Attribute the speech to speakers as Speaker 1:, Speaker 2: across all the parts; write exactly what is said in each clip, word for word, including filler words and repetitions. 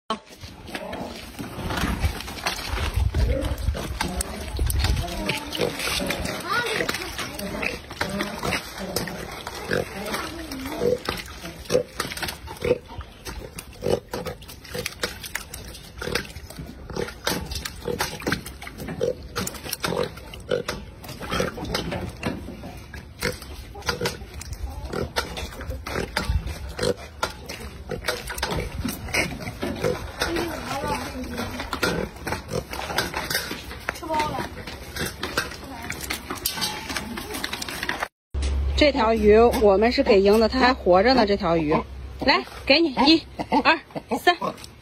Speaker 1: 这条鱼我们是给赢的，它还活着呢。这条鱼，来，给你，一、二、三。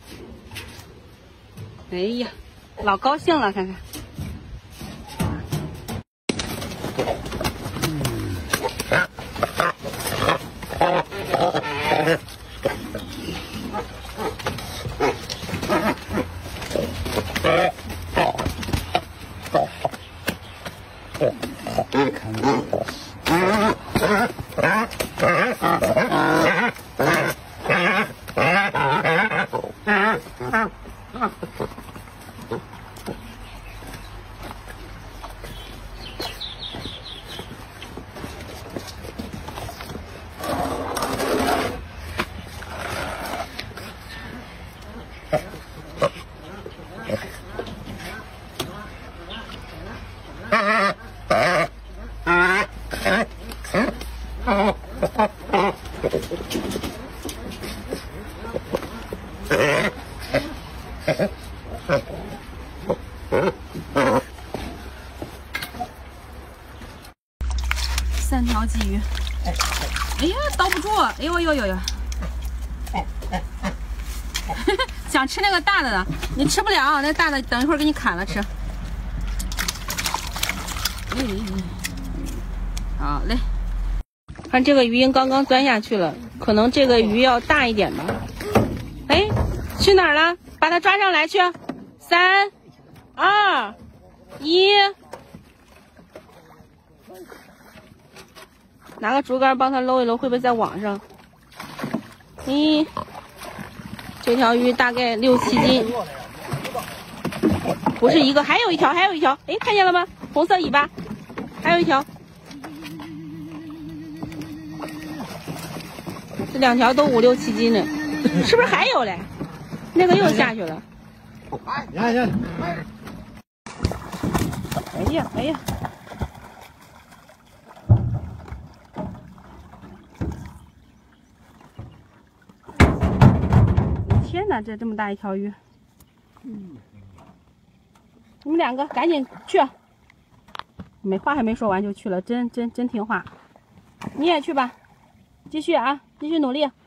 Speaker 1: 哎呀，老高兴了，看看。三条鲫鱼，哎呀，倒不住！哎呦呦呦呦！想吃那个大的呢，你吃不了，那大的等一会儿给你砍了吃。嗯，好嘞。看这个鱼鹰刚刚钻下去了，可能这个鱼要大一点吧。哎，去哪儿了？把它抓上来去！三、二、一。拿个竹竿帮它搂一搂，会不会在网上？咦，这条鱼大概六七斤，不是一个，还有一条，还有一条，哎，看见了吗？红色尾巴，还有一条，这两条都五六七斤呢，是不是还有嘞？那个又下去了。哎呀，哎呀，哎呀！天哪，这这么大一条鱼！嗯，你们两个赶紧去，没话还没说完就去了，真真真听话。你也去吧，继续啊，继续努力。